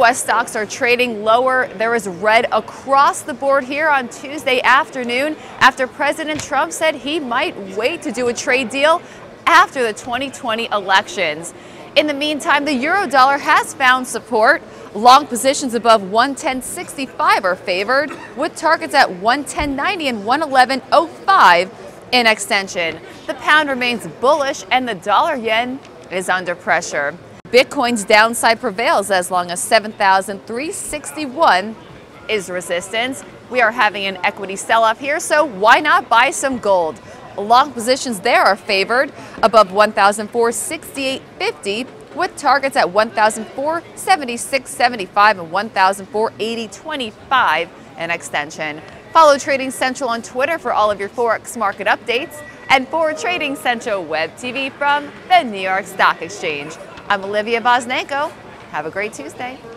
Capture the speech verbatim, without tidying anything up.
U S stocks are trading lower. There is red across the board here on Tuesday afternoon after President Trump said he might wait to do a trade deal after the twenty twenty elections. In the meantime, the euro dollar has found support. Long positions above one ten sixty-five are favored, with targets at one ten ninety and one eleven oh five in extension. The pound remains bullish and the dollar yen is under pressure. Bitcoin's downside prevails as long as seven thousand three hundred sixty-one is resistance. We are having an equity sell-off here, so why not buy some gold? Long positions there are favored above one thousand four hundred sixty-eight fifty, with targets at one thousand four hundred seventy-six seventy-five and one thousand four hundred eighty twenty-five in extension. Follow Trading Central on Twitter for all of your Forex market updates, and for Trading Central Web T V from the New York Stock Exchange. I'm Olivia Bosnenko. Have a great Tuesday.